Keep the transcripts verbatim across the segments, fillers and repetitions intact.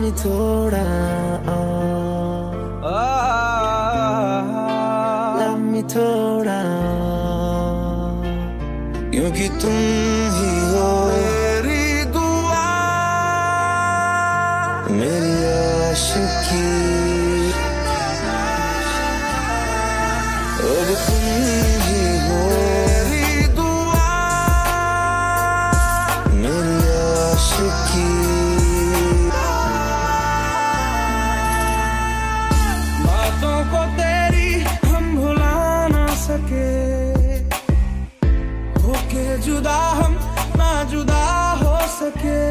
me थोड़ा, love me थोड़ा, क्योंकि तुम ही हो मेरी दुआ, मेरी आशिकी, अब तुम ही हो मेरी दुआ, मेरी आशिकी। बातों को तेरी हम भुला ना सके, होके जुदा हम ना जुदा हो सके,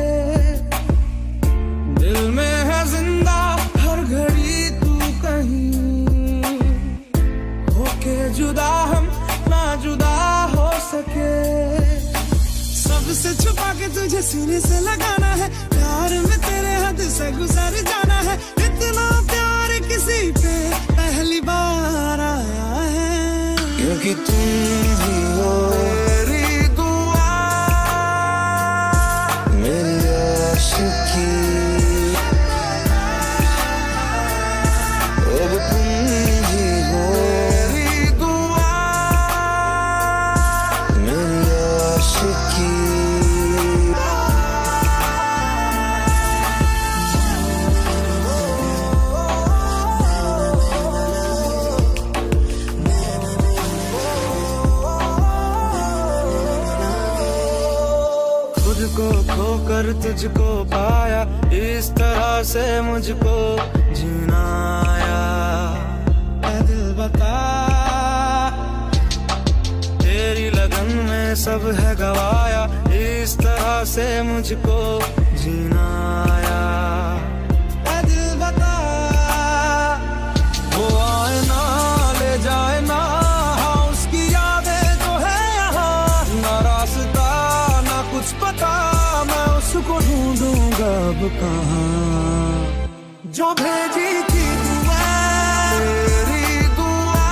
दिल में है जिंदा हर घड़ी तू कहीं, होके जुदा हम ना जुदा हो सके। सबसे छुपा के तुझे सीने से लगाना है, प्यार में तेरे हद से गुजर जाना है, इतना प्यार किसी पे पहली बार आया है, क्योंकि तुम ही हो मेरी दुआ, मेरी आशिकी, अब तुम ही हो मेरी दुआ, मेरी आशिकी। खुद को खोकर तुझको पाया, इस तरह से मुझको जीना आया, ऐ दिल बता, तेरी लगन में सब है गवाया, इस तरह से मुझको जीना आया, ऐ दिल बता, वो आए ना ले जाए ना, हाँ उसकी यादें तो है यहाँ, ना रास्ता ना कुछ पता, मैं उसको ढूंढूंगा अब कहाँ, जो भेजी थी दुआ, तेरी दुआ,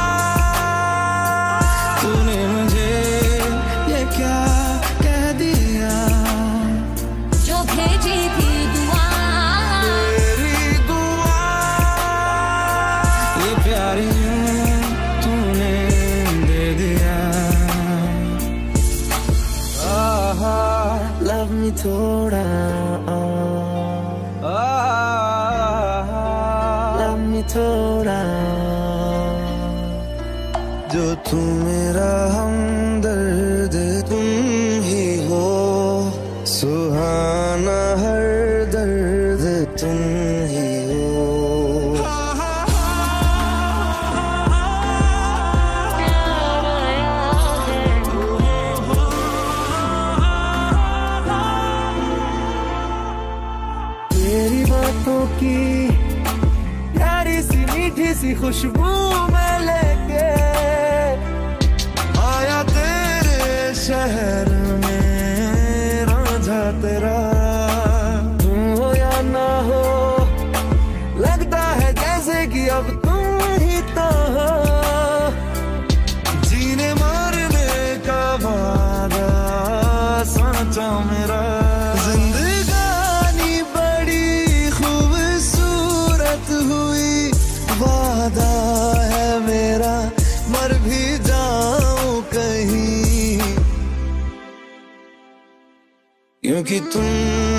तूने मुझे ये क्या कह दिया, जो भेजी थी दुआ, तेरी दुआ, ये प्यार यूं तूने दे दिया। आहा, love me थोड़ा, love me थोड़ा, जो तू मेरा हमदर्द, तुम ही हो सुहाना, हर दर्द तुम ही हो। तेरी बातों की प्यारी सी मीठी सी खुशबू में लेके आया तेरे शहर में रांझा तेरा, तुम हो या ना हो, लगता है जैसे कि अब तुम ही तो हो, जीने मरने का वादा साचा मेरा, जिंदगानी बड़ी खूबसूरत हुई, वादा है मेरा मर भी जाऊं कहीं, क्योंकि तुम